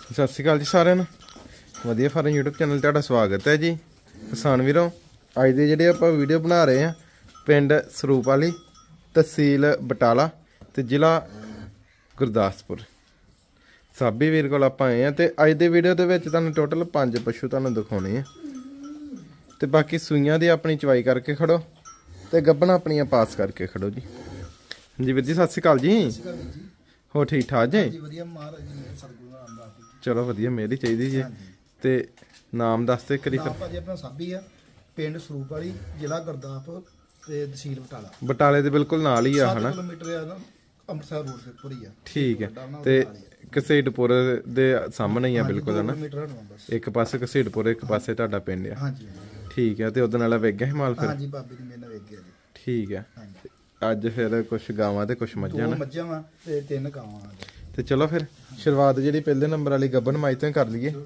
ਸਤਿ ਸ਼੍ਰੀ ਅਕਾਲ ਜੀ ਸਾਰਿਆਂ ਨੂੰ। ਵਧੀਆ ਫਾਰਮ YouTube ਚੈਨਲ ਤੁਹਾਡਾ ਸਵਾਗਤ ਹੈ ਜੀ। ਕਿਸਾਨ ਵੀਰੋ, ਅੱਜ ਦੇ ਜਿਹੜੇ ਆਪਾਂ ਵੀਡੀਓ ਬਣਾ ਰਹੇ ਆ ਪਿੰਡ ਸਰੂਪ ਵਾਲੀ, ਤਹਿਸੀਲ ਬਟਾਲਾ ਤੇ ਜ਼ਿਲ੍ਹਾ ਗੁਰਦਾਸਪੁਰ। ਸਾਬੀ ਵੀਰ ਕੋਲ ਆਪਾਂ ਆਏ ਆ ਤੇ ਅੱਜ ਦੇ ਵੀਡੀਓ ਦੇ ਵਿੱਚ ਤੁਹਾਨੂੰ ਟੋਟਲ 5 ਪਸ਼ੂ ਤੁਹਾਨੂੰ ਦਿਖਾਉਣੇ ਆ ਤੇ ਬਾਕੀ ਸੂਈਆਂ ਦੀ ਆਪਣੀ ਚਵਾਈ ਕਰਕੇ ਖੜੋ ਤੇ ਗੱਭਣਾ ਆਪਣੀਆਂ ਪਾਸ ਕਰਕੇ ਖੜੋ ਜੀ। ਜੀ ਵੀਰ ਜੀ, ਸਤਿ ਸ਼੍ਰੀ ਅਕਾਲ ਜੀ। ਹੋ ਠੀਕ ਠਾਕ ਜੀ? ਵਧੀਆ ਮਹਾਰਾਜ ਜੀ ਮੇਰੇ ਸਤਿਗੁਰੂ ਰਾਮਦਾਸ ਜੀ। ਚਲੋ ਵਧੀਆ, ਮੇਰੀ ਚਾਹੀਦੀ ਜੀ। ਤੇ ਨਾਮ ਦੱਸ ਤੇ ਕਰੀ। ਨਾਮ ਭਾਜੀ ਆਪਣਾ ਸਾਬੀ ਆ, ਪਿੰਡ ਸਰੂਪ ਵਾਲੀ, ਜ਼ਿਲ੍ਹਾ ਗੁਰਦਾਸਪੁਰ ਤੇ ਤਹਿਸੀਲ ਬਟਾਲਾ। ਬਟਾਲੇ ਦੇ ਬਿਲਕੁਲ ਨਾਲ ਹੀ ਆ ਹਨਾ? 7 ਕਿਲੋਮੀਟਰ ਆ ਨਾ, ਅੰਮ੍ਰਿਤਸਰ ਰੋਡ ਦੇ ਉੱਪਰ ਹੀ ਆ। ਠੀਕ ਹੈ। ਤੇ ਘਸੀਟਪੁਰ ਦੇ ਸਾਹਮਣੇ ਹੀ ਆ ਬਿਲਕੁਲ ਹਨਾ? ਇੱਕ ਪਾਸੇ ਘਸੀਟਪੁਰ, ਇੱਕ ਪਾਸੇ ਤੁਹਾਡਾ ਪਿੰਡ ਆ। ਹਾਂਜੀ ਠੀਕ ਹੈ। ਤੇ ਉਦੋਂ ਨਾਲ ਵੇਖ ਗਿਆ ਸੀ ਮਾਲ ਫਿਰ? ਹਾਂਜੀ, ਬਾਬੇ ਦੀ ਮਿਹਰ ਵੇਖ ਗਿਆ ਜੀ। ਠੀਕ ਹੈ। ਅੱਜ ਫਿਰ ਕੁਛ ਗਾਵਾਂ ਤੇ ਕੁਛ ਮੱਝਾਂ ਨਾ? 2 ਮੱਝਾਂ ਵਾ ਤੇ 3 ਗਾਵਾਂ ਆ। ਤੇ ਚਲੋ ਫਿਰ ਸ਼ੁਰੂਆਤ ਜਿਹੜੀ ਪਹਿਲੇ ਨੰਬਰ ਵਾਲੀ ਗੱਭਣ ਮਾਈ ਤੋਂ ਕਰ ਲਈਏ।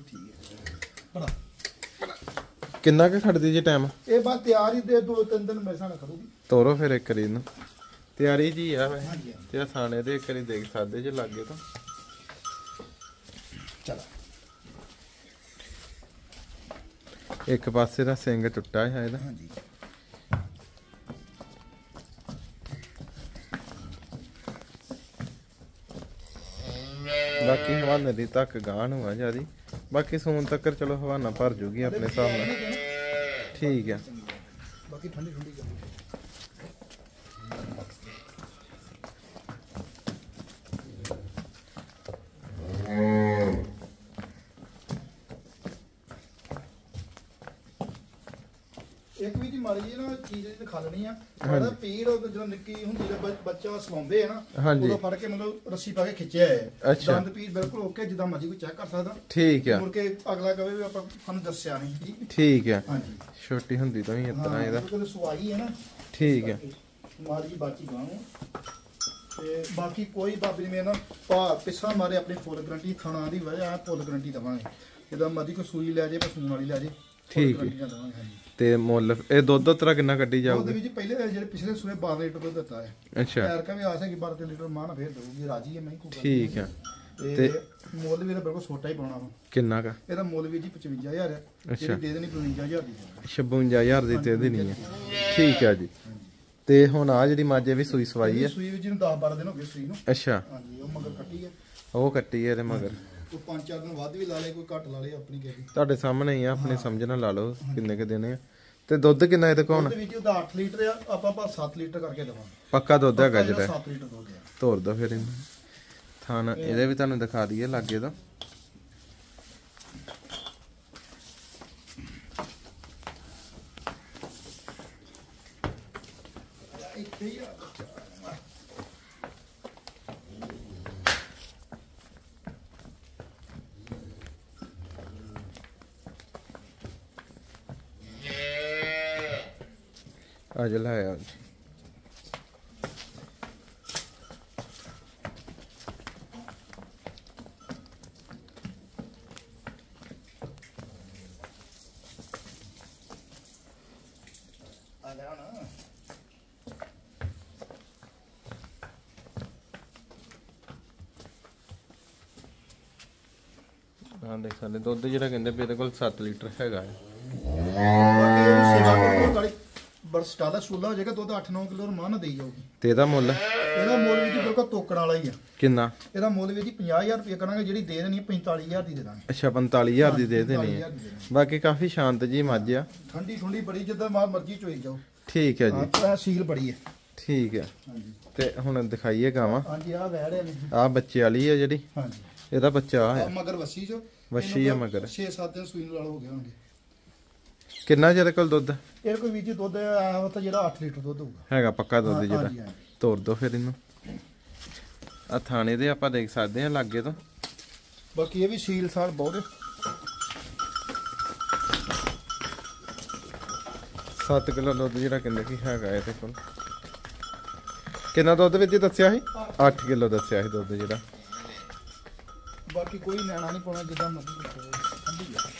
ਕਿੰਨਾ ਕੁ ਖੜਦੀ ਜੀ ਟਾਈਮ? ਇਹ ਬਾਤ ਤਿਆਰ ਹੀ ਦੇ 2-3 ਦਿਨ ਮੇਰੇ ਸਾਹਮਣੇ ਖੜੂਗੀ। ਤੋਰੋ ਫਿਰ ਇੱਕ ਵਾਰੀ ਇਹਨੂੰ। ਤਿਆਰੀ ਜੀ ਆ ਵੈਸੇ ਤੇ ਥਾਣੇ ਦੇ ਇੱਕ ਵਾਰੀ ਦੇਖ ਸਕਦੇ ਜੇ ਲਾਗੇ ਤਾਂ। ਚਲ ਇੱਕ ਪਾਸੇ ਦਾ ਸਿੰਘ ਟੁੱਟਾ ਹੈ ਇਹਦਾ। ਹਾਂਜੀ। ਬਾਕੀ ਹਵਾਨੇ ਦੀ ਤੱਕ ਗਾਣ ਹੋਆ ਜਿਆਦੀ, ਬਾਕੀ ਸੂਨ ਤੱਕ ਚਲੋ ਹਵਾਨਾ ਭਰ ਜੂਗੀ ਆਪਣੇ ਹਿਸਾਬ ਨਾਲ। ਠੀਕ ਹੈ। ਬਾਕੀ ਠੰਡੀ ਠੰਡੀ ਕਰ। ਇੱਕ ਵੀ ਜੀ ਮਾੜੀ ਜੀ ਨਾ ਚੀਜ਼ ਜਿਹੜੀ ਖਾ ਲੈਣੀ ਆ। ਉਹਦਾ ਪੀੜ ਜਦੋਂ ਨਿੱਕੀ ਹੁੰਦੀ ਹੈ ਬੱਚਾ ਸਵਾਉਂਦੇ ਆ ਨਾ, ਉਦੋਂ ਫੜ ਕੇ ਮਤਲਬ ਰੱਸੀ ਪਾ ਕੇ ਖਿੱਚਿਆ ਹੈ। ਦੰਦ ਪੀੜ ਬਿਲਕੁਲ ਓਕੇ, ਜਿੱਦਾਂ ਮਰਜ਼ੀ ਕੋਈ ਚੈੱਕ ਕਰ ਸਕਦਾ। ਠੀਕ ਹੈ। ਮੁੜ ਕੇ ਅਗਲਾ ਕਹੇ ਵੀ ਆਪਾਂ ਸਾਨੂੰ ਦੱਸਿਆ ਨਹੀਂ ਜੀ। ਠੀਕ ਹੈ। ਹਾਂਜੀ, ਛੋਟੀ ਹੁੰਦੀ ਤਾਂ ਹੀ ਇਸ ਤਰ੍ਹਾਂ ਇਹਦਾ ਸਵਾਈ ਹੈ ਨਾ। ਠੀਕ ਹੈ। ਮਾੜੀ ਜੀ ਬਾਕੀ ਗਾਣੋ ਤੇ ਬਾਕੀ ਕੋਈ ਬਾਬੇ ਨੇ ਮੇਰੇ ਨਾਲ ਪਿੱਛਾ ਮਾਰੇ ਆਪਣੀ ਫੁੱਲ ਗਰੰਟੀ, ਖਾਣਾ ਦੀ ਵਜ੍ਹਾ ਫੁੱਲ ਗਰੰਟੀ ਦਵਾਂਗੇ। ਜਿੱਦਾਂ ਮਰਜ਼ੀ ਕੋਈ ਸੂਈ ਲੈ ਜੇ, ਪਸੂਨ ਵਾਲੀ ਲੈ ਜੇ। ਠੀਕ ਹੈ। ਤੇ ਮੁੱਲ ਇਹ ਦੁੱਧ ਉਤਰਾ ਕਿੰਨਾ ਕੱਢੀ ਜਾਊਗੀ? ਦੁੱਧ ਵੀ ਪਹਿਲੇ ਜਿਹੜੇ ਪਿਛਲੇ ਸੂਏ 12 ਲੀਟਰ ਦੁੱਧ ਦਿੱਤਾ ਹੈ। ਅੱਛਾ। ਯਾਰ ਕਾ ਵੀ ਆਸ ਹੈ ਕਿ 12 ਲੀਟਰ ਮਾਂ ਫੇਰ ਦੇਊਗੀ, ਰਾਜੀ ਹੈ ਮੈਂ ਕੋਈ। ਠੀਕ ਹੈ। ਤੇ ਮੁੱਲ ਵੀ ਬਿਲਕੁਲ ਛੋਟਾ ਹੀ ਪਾਉਣਾ ਵਾ। ਕਿੰਨਾ ਕਾ? ਇਹਦਾ ਮੁੱਲ ਵੀ ਜੀ 55000 ਹੈ। ਜਿਹੜੀ ਦੇ ਦੇਣੀ 55000 ਦੀ। 56000 ਦੀ ਤੇ ਦੇਣੀ ਹੈ। ਠੀਕ ਹੈ ਜੀ। ਤੇ ਹੁਣ ਆ ਜਿਹੜੀ ਮੱਝ ਵੀ ਸੂਈ ਸਵਾਈ ਹੈ? ਸੂਈ ਵੀ ਜਿਹਨੂੰ 10-12 ਦਿਨ ਹੋ ਗਏ ਸੂਈ ਨੂੰ। ਅੱਛਾ। ਹਾਂਜੀ, ਉਹ ਮਗਰ ਕੱਟੀ ਹੈ। ਉਹ ਕੱਟੀ ਹੈ ਇਹਦੇ ਮਗਰ। ਕੋਈ 5-4 ਦਿਨ ਵੱਧ ਵੀ ਲਾ ਲੇ, ਕੋਈ ਘੱਟ ਲਾ ਲੇ, ਆਪਣੀ ਗੇੜੀ ਤੁਹਾਡੇ ਸਾਹਮਣੇ ਹੀ ਆ। ਆਪਣੇ ਸਮਝ ਨਾਲ ਲਾ ਲਓ ਕਿੰਨੇ ਕ ਦਿਨ ਆ। ਤੇ ਦੁੱਧ ਕਿੰਨਾ ਇਹਦੇ ਕੋਲ? ਦੁੱਧ ਵੀ ਉਹਦਾ 8 ਲੀਟਰ ਆ, ਆਪਾਂ 7 ਲੀਟਰ ਕਰਕੇ ਦਵਾਂਗੇ। ਪੱਕਾ ਦੁੱਧ ਹੈਗਾ ਜਿਹੜਾ? 7 ਲੀਟਰ ਦੁੱਧ ਆ। ਤੋਰ ਦੋ ਫਿਰ ਇਹਨੂੰ। ਥਾਨ ਇਹਦੇ ਵੀ ਤੁਹਾਨੂੰ ਦਿਖਾ ਦਈਏ ਲਾਗੇ ਦਾ। आज लाया आज हाँ देख सकते दुध जो कहते भी ये 7 लीटर है। ਬਰਸਟਾ ਦਾ ਸੂਲਾ ਹੋ ਜਾਏਗਾ, ਦੁੱਧ 8-9 ਕਿਲੋ ਰਮਾਨ ਨਾਲ ਦੇਈ ਜਾਊਗੀ। ਤੇ ਇਹਦਾ ਮੁੱਲ? ਇਹਦਾ ਮੁੱਲ ਵੀ ਜੀ ਬਿਲਕੁਲ ਤੋਕੜ ਵਾਲਾ ਹੀ ਆ। ਕਿੰਨਾ? ਇਹਦਾ ਮੁੱਲ ਵੀ ਜੀ 50000 ਰੁਪਏ ਕਰਾਂਗੇ, ਜਿਹੜੀ ਦੇ ਦੇਣੀ 45000 ਦੀ ਦੇ ਦਾਂਗੇ। ਅੱਛਾ, 45000 ਦੀ ਦੇ ਦੇਣੀ ਹੈ। ਬਾਕੀ ਕਾਫੀ ਸ਼ਾਂਤ ਜੀ ਮੱਝ ਆ, ਠੰਡੀ ਠੰਡੀ ਬੜੀ, ਜਿੱਦਾਂ ਮਰਜ਼ੀ ਚੋਈ ਜਾਓ। ਠੀਕ ਹੈ ਜੀ। ਸੀਲ ਬੜੀ ਹੈ। ਠੀਕ ਹੈ। ਹਾਂਜੀ। ਤੇ ਹੁਣ ਦਿਖਾਈਏ ਗਾਵਾਂ। ਹਾਂਜੀ, ਆ ਵੈੜ ਹੈ, ਆ ਬੱਚੇ ਵਾਲੀ ਹੈ ਜਿਹੜੀ। ਹਾਂਜੀ। ਇਹਦਾ ਬੱਚਾ ਆ ਮਗਰ ਵੱਛੀ ਚ, ਵੱਛੀ ਆ ਮਗਰ। 6-7 ਦਿਨ ਸੂਈ ਨਾਲ ਹੋ ਗਏ ਹੋਣਗੇ। ਕਿੰਨਾ ਚਿਰ ਕੋਲ ਦੁੱਧ? ਇਹ ਕੋਈ ਵੀ ਜੀ ਦੁੱਧ ਆ ਤਾਂ ਜਿਹੜਾ 8 ਲੀਟਰ ਦੁੱਧ ਹੋਊਗਾ। ਹੈਗਾ ਪੱਕਾ ਦੁੱਧ ਜਿਹੜਾ? ਤੋਰ ਦੋ ਫਿਰ ਇਹਨੂੰ। ਆ ਥਾਣੇ ਦੇ ਆਪਾਂ ਦੇਖ ਸਕਦੇ ਹਾਂ ਲਾਗੇ ਤੋਂ। ਬਾਕੀ ਇਹ ਵੀ ਸੀਲ ਸਾਲ ਬਹੁਤ 7 ਕਿਲੋ ਦੁੱਧ ਜਿਹੜਾ ਕਹਿੰਦੇ ਕਿ ਹੈਗਾ ਇਹਦੇ ਕੋਲ। ਕਿੰਨਾ ਦੁੱਧ ਵਿੱਚ ਦੱਸਿਆ ਸੀ? 8 ਕਿਲੋ ਦੱਸਿਆ ਸੀ ਦੁੱਧ ਜਿਹੜਾ। ਬਾਕੀ ਕੋਈ ਲੈਣਾ ਨਹੀਂ ਪਾਉਣਾ, ਜਿੱਦਾਂ ਮਰਜ਼ੀ ਠੰਡੀ ਆ।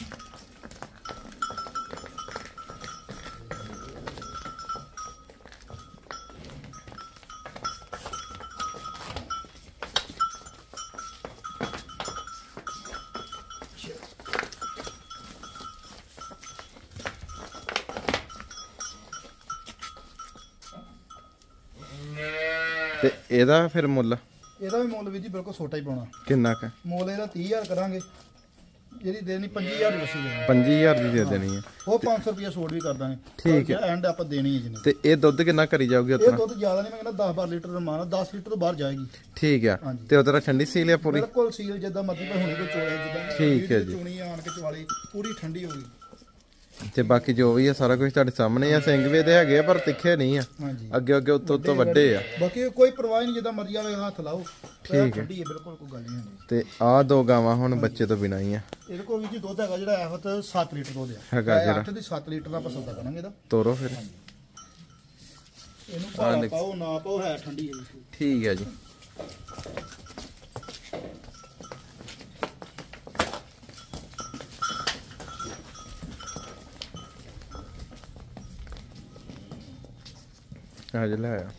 ਤੇ ਇਹਦਾ ਫਿਰ ਮੁੱਲ? ਇਹਦਾ ਵੀ ਮੁੱਲ ਵੀ ਜੀ ਬਿਲਕੁਲ ਛੋਟਾ ਹੀ ਪਾਉਣਾ। ਕਿੰਨਾ ਕ ਮੁੱਲ ਇਹਦਾ 30000 ਕਰਾਂਗੇ, ਜਿਹੜੀ ਦੇਣੀ 25000 ਦੀ ਵਸੀ ਦੇਣੀ। 25000 ਦੀ ਦੇ ਦੇਣੀ ਹੈ। ਉਹ 500 ਰੁਪਏ ਛੋਟ ਵੀ ਕਰ ਦਾਂਗੇ। ਠੀਕ ਹੈ, ਐਂਡ ਆਪਾਂ ਦੇਣੀ ਹੈ ਜਿੰਨੀ। ਤੇ ਇਹ ਦੁੱਧ ਕਿੰਨਾ ਕਰੀ ਜਾਊਗੀ ਇਹ ਉਤਨਾ? ਦੁੱਧ ਜ਼ਿਆਦਾ ਨਹੀਂ, ਮੈਂ ਕਹਿੰਦਾ 10-12 ਲੀਟਰ ਦਾ ਮਾਨ 10 ਲੀਟਰ ਤੋਂ ਬਾਹਰ ਜਾਏਗੀ। ਠੀਕ ਆ। ਤੇ ਉਤਰਾ ਠੰਡੀ ਸੀਲ ਹੈ ਪੂਰੀ? ਬਿਲਕੁਲ ਸੀਲ ਜਿੱਦਾਂ ਮਰਜ਼ੀ ਭਾਵੇਂ ਹੁਣੇ ਕੋਈ ਚੋਲੇ ਜਿੱਦਾਂ। ਠੀਕ ਹੈ ਜੀ। ਚੁਣੀ ਆਣ ਕੇ ਚਵਾਲੀ ਪੂਰੀ ਠੰਡੀ ਹੋ ਗਈ। ਤੇ ਬਾਕੀ ਜੋ ਵੀ ਆ ਸਾਰਾ ਕੁਝ ਤੁਹਾਡੇ ਸਾਹਮਣੇ ਆ। ਸਿੰਘ ਵੀ ਤੇ ਹੈਗੇ ਆ ਪਰ ਤਿੱਖੇ ਨਹੀਂ ਆ, ਅੱਗੇ ਅੱਗੇ ਉੱਤੋਂ ਵੱਡੇ ਆ। ਬਾਕੀ ਕੋਈ ਪਰਵਾਹ ਨਹੀਂ, ਜਿੱਦਾਂ ਮਰਜ਼ੀ ਆਵੇ ਹੱਥ ਲਾਓ। ਠੀਕ ਹੈ, ਠੰਡੀ ਹੈ ਬਿਲਕੁਲ, ਕੋਈ ਗੱਲ ਨਹੀਂ। ਤੇ ਆਹ 2 ਗਾਵਾਂ ਹੁਣ ਬੱਚੇ ਤੋਂ ਬਿਨਾਂ ਹੀ ਆ। ਇਹਦੇ ਕੋਲ ਵੀ ਜੀ ਦੁੱਧ ਹੈਗਾ ਜਿਹੜਾ ਇਹ ਵਕਤ 7 ਲੀਟਰ ਦੁੱਧ ਹੈਗਾ ਜਿਹੜਾ 8 ਦੀ 7 ਲੀਟਰ ਦਾ ਆਪਾਂ ਸੌਦਾ ਕਰਾਂਗੇ ਇਹਦਾ। ਤੋਰੋ ਫਿਰ ਇਹਨੂੰ ਭਾਅ ਪਾਓ ਨਾ ਪਾਓ, ਹੈ ਠੰਡੀ ਹੈ ਜੀ। ਠੀਕ ਹੈ ਜੀ। ਅੱਜ ਲੈ ਆ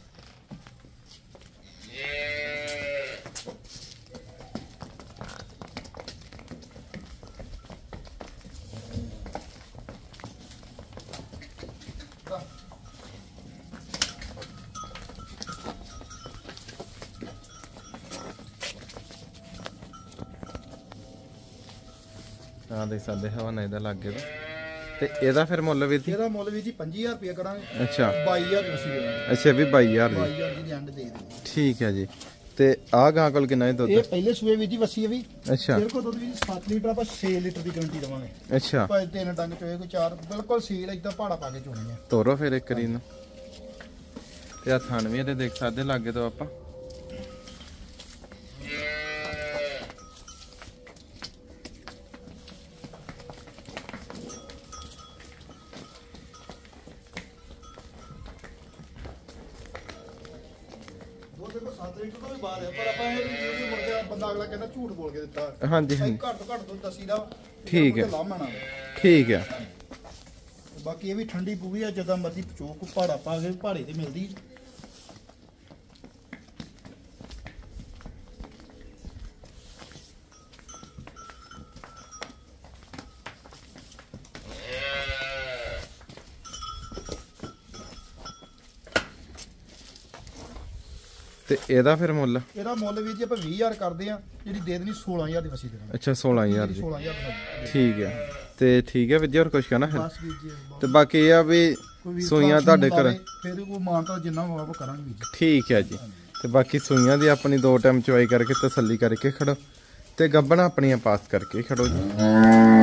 ਦੇਖ ਸਕਦੇ ਹਵਾ ਨਹੀਂ ਦਾ ਲੱਗੇ ਤੇ ਇਹਦਾ ਫਿਰ ਮੁੱਲ ਵੀ ਸੀ? ਇਹਦਾ ਮੁੱਲ ਵੀ ਜੀ 25000 ਰੁਪਏ ਕਰਾਂਗੇ। ਅੱਛਾ 22000 ਦੀ ਵਸੀ ਦੇਣੀ। ਅੱਛਾ ਵੀ 22000 ਦੀ। 22000 ਦੀ ਐਂਡ ਦੇ ਦੇਣੀ। ਠੀਕ ਹੈ ਜੀ। ਤੇ ਆਹ ਗਾਂ ਕੋਲ ਕਿੰਨਾ ਹੈ ਦੁੱਧ? ਇਹ ਪਹਿਲੇ ਸੂਏ ਵੀ ਜੀ ਵਸੀ ਹੈ ਵੀ। ਅੱਛਾ, ਮੇਰੇ ਕੋਲ ਦੁੱਧ ਵੀ 7 ਲੀਟਰ, ਆਪਾਂ 6 ਲੀਟਰ ਦੀ ਗਾਰੰਟੀ ਦਵਾਂਗੇ। ਅੱਛਾ, ਭਾਵੇਂ 3 ਡੰਗ ਚੋਏ ਕੋਈ 4, ਬਿਲਕੁਲ ਸੀਲ ਇਦਾਂ ਪਹਾੜਾ ਪਾ ਕੇ ਚੋਣੀ ਹੈ। ਤੋਰੋ ਫਿਰ ਇੱਕ ਰੀ ਨੂੰ। ਤੇ ਆ ਥਣ ਵੀ ਇਹਦੇ ਦੇਖ ਸਕਦੇ ਲਾਗੇ ਤੋਂ ਆਪਾਂ। ਦੇਖੋ 7 ਲੀਟਰ ਤੋਂ ਵੀ ਬਾਹਰ ਹੈ, ਪਰ ਆਪਾਂ ਇਹ ਮੁੜ ਕੇ ਬੰਦਾ ਅਗਲਾ ਕਹਿੰਦਾ ਝੂਠ ਬੋਲ ਕੇ ਦਿੱਤਾ। ਹਾਂਜੀ ਹਾਂਜੀ, ਘੱਟ ਤੋਂ ਘੱਟ ਦੁੱਧ ਦਸੀਦਾ। ਠੀਕ ਹੈ, ਲਾਮਾ ਨਾ। ਠੀਕ ਹੈ। ਬਾਕੀ ਇਹ ਵੀ ਠੰਡੀ ਪੂਰੀ ਆ, ਜਦੋਂ ਮਰਜ਼ੀ ਚੋਕ ਪਹਾੜਾ ਪਾ ਕੇ ਪਹਾੜੇ ਤੇ ਮਿਲਦੀ। ਤੇ ਇਹਦਾ ਫਿਰ ਮੁੱਲ? ਇਹਦਾ ਮੁੱਲ ਵੀ ਜੀ ਆਪਾਂ 20000 ਕਰਦੇ ਆ, ਜਿਹੜੀ ਦੇ ਦੇਣੀ 16000 ਦੀ ਵਸੀ ਦੇਣੀ। ਅੱਛਾ 16000 ਦੀ। 16000 ਠੀਕ ਹੈ। ਤੇ ਠੀਕ ਹੈ ਵੀਰ ਜੀ, ਹੋਰ ਕੁਝ ਕਹਿਣਾ ਹੈ? ਬਸ ਵੀਰ ਜੀ। ਤੇ ਬਾਕੀ ਇਹ ਆ ਵੀ ਸੂਈਆਂ ਤੁਹਾਡੇ ਘਰ ਫਿਰ ਉਹ ਮਾਨਤਾ ਜਿੰਨਾ ਹੋਵੇ ਕਰਾਂਗੇ ਵੀਰ ਜੀ। ਠੀਕ ਹੈ ਜੀ। ਤੇ ਬਾਕੀ ਸੂਈਆਂ ਦੀ ਆਪਣੀ 2 ਟਾਈਮ ਚਵਾਈ ਕਰਕੇ ਤਸੱਲੀ ਕਰਕੇ ਖੜੋ, ਤੇ ਗੱਬਣਾ ਆਪਣੀਆਂ ਪਾਸ ਕਰਕੇ ਖੜੋ ਜੀ।